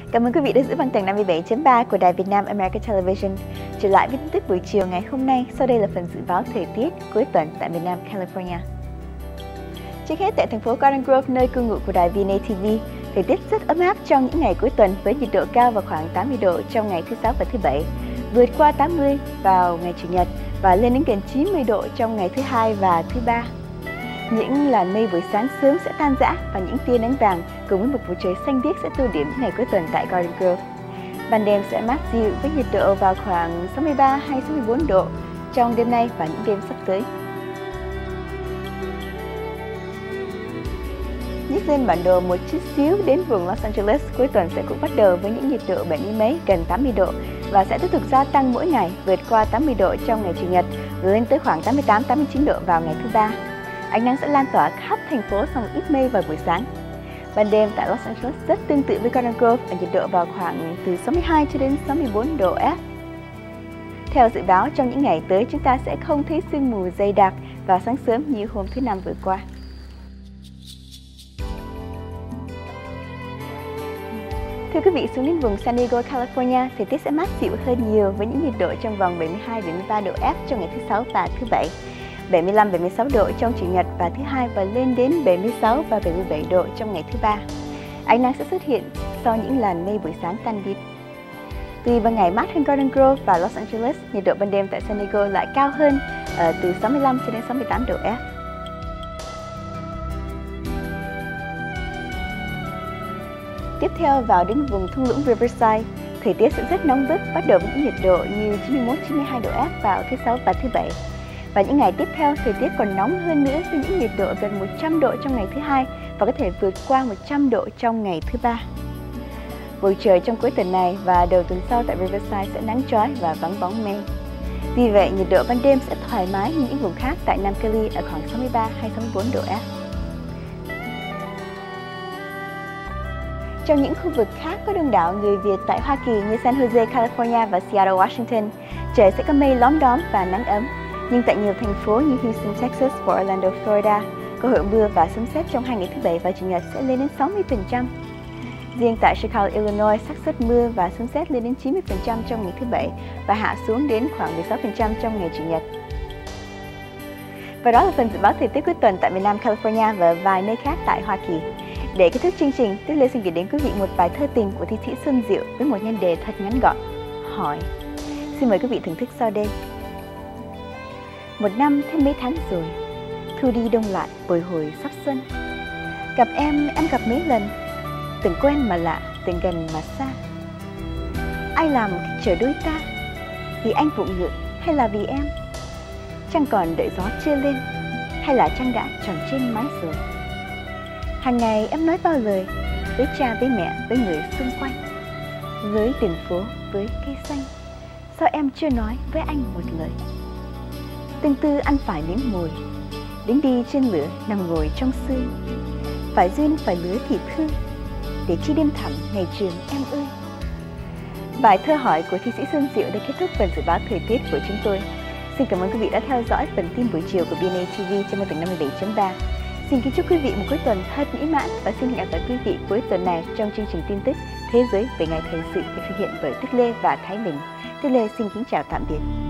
Cảm ơn quý vị đã giữ băng tần 57.3 của Đài Việt Nam American Television. Trở lại với tin tức buổi chiều ngày hôm nay, sau đây là phần dự báo thời tiết cuối tuần tại miền Nam California. Trước hết tại thành phố Garden Grove, nơi cư ngụ của đài VNA TV, thời tiết rất ấm áp trong những ngày cuối tuần với nhiệt độ cao vào khoảng 80 độ trong ngày thứ Sáu và thứ Bảy, vượt qua 80 vào ngày Chủ nhật và lên đến gần 90 độ trong ngày thứ Hai và thứ Ba. Những làn mây buổi sáng sớm sẽ tan rã và những tia nắng vàng cùng với một bầu trời xanh biếc sẽ tô điểm những ngày cuối tuần tại Garden Grove. Ban đêm sẽ mát dịu với nhiệt độ vào khoảng 63 hay 64 độ trong đêm nay và những đêm sắp tới. Nhích lên bản đồ một chút xíu đến vùng Los Angeles, cuối tuần sẽ cũng bắt đầu với những nhiệt độ 70 mấy, gần 80 độ và sẽ tiếp tục gia tăng mỗi ngày, vượt qua 80 độ trong ngày Chủ nhật, rồi lên tới khoảng 88-89 độ vào ngày thứ Ba. Ánh nắng sẽ lan tỏa khắp thành phố sau một ít mây vào buổi sáng. Ban đêm tại Los Angeles rất tương tự với Garden Grove và nhiệt độ vào khoảng từ 62 cho đến 64 độ F. Theo dự báo, trong những ngày tới chúng ta sẽ không thấy sương mù dày đặc vào sáng sớm như hôm thứ Năm vừa qua. Thưa quý vị, xuống đến vùng San Diego, California, thời tiết sẽ mát dịu hơn nhiều với những nhiệt độ trong vòng 72-73 độ F trong ngày thứ Sáu và thứ Bảy, 75-76 độ trong Chủ nhật và thứ Hai và lên đến 76 và 77 độ trong ngày thứ Ba. Ánh nắng sẽ xuất hiện sau những làn mây buổi sáng tan đi. Tuy ban ngày mát hơn Garden Grove và Los Angeles, nhiệt độ ban đêm tại San Diego lại cao hơn từ 65 cho đến 68 độ F. Tiếp theo vào đến vùng thung lũng Riverside, thời tiết sẽ rất nóng bức, bắt đầu với những nhiệt độ như 91-92 độ F vào thứ Sáu và thứ Bảy. Và những ngày tiếp theo, thời tiết còn nóng hơn nữa với những nhiệt độ gần 100 độ trong ngày thứ Hai và có thể vượt qua 100 độ trong ngày thứ Ba. Bầu trời trong cuối tuần này và đầu tuần sau tại Riverside sẽ nắng chói và vắng bóng mây. Vì vậy, nhiệt độ ban đêm sẽ thoải mái như những vùng khác tại Nam Cali ở khoảng 63 hay 64 độ F. Trong những khu vực khác có đông đảo người Việt tại Hoa Kỳ như San Jose, California và Seattle, Washington, trời sẽ có mây lóm đóm và nắng ấm. Nhưng tại nhiều thành phố như Houston, Texas và Orlando, Florida, cơ hội mưa và sấm sét trong hai ngày thứ Bảy và Chủ nhật sẽ lên đến 60%. Riêng tại Chicago, Illinois, xác suất mưa và sấm sét lên đến 90% trong ngày thứ Bảy và hạ xuống đến khoảng 16% trong ngày Chủ nhật. Và đó là phần dự báo thời tiết cuối tuần tại miền Nam California và vài nơi khác tại Hoa Kỳ. Để kết thúc chương trình, Tuyết Lê xin gửi đến quý vị một bài thơ tình của thi sĩ Xuân Diệu với một nhan đề thật ngắn gọn, hỏi. Xin mời quý vị thưởng thức sau đây. Một năm thêm mấy tháng rồi, thu đi đông lại bồi hồi sắp xuân. Gặp em gặp mấy lần, từng quen mà lạ, từng gần mà xa. Ai làm cách chờ đôi ta, vì anh vụng ngượng hay là vì em? Trăng còn đợi gió chưa lên, hay là trăng đã tròn trên mái rồi? Hàng ngày em nói bao lời, với cha với mẹ, với người xung quanh, với đường phố, với cây xanh. Sao em chưa nói với anh một lời? Tương tư ăn phải miếng mồi, đứng đi trên lửa nằm ngồi trong sương. Phải duyên phải lứa thì thương, để chi đêm thẳm ngày trường em ơi. Bài thơ hỏi của thi sĩ Xuân Diệu đã kết thúc phần dự báo thời tiết của chúng tôi. Xin cảm ơn quý vị đã theo dõi phần tin buổi chiều của BNA TV trên môi trường 57.3. Xin kính chúc quý vị một cuối tuần thật mỹ mãn và xin hẹn gặp lại quý vị cuối tuần này trong chương trình tin tức Thế giới về ngày thời sự được thực hiện bởi Tuyết Lê và Thái Bình. Tuyết Lê xin kính chào tạm biệt.